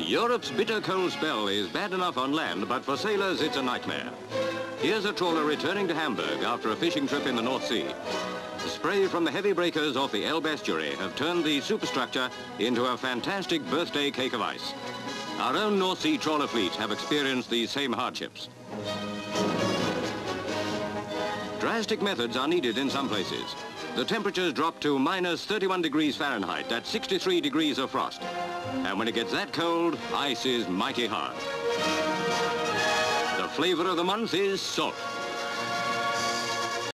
Europe's bitter cold spell is bad enough on land, but for sailors it's a nightmare. Here's a trawler returning to Hamburg after a fishing trip in the North Sea. The spray from the heavy breakers off the Elbe estuary have turned the superstructure into a fantastic birthday cake of ice. Our own North Sea trawler fleets have experienced these same hardships. Drastic methods are needed in some places. The temperatures drop to minus 31 degrees Fahrenheit, that's 63 degrees of frost. And when it gets that cold, ice is mighty hard. The flavor of the month is salt.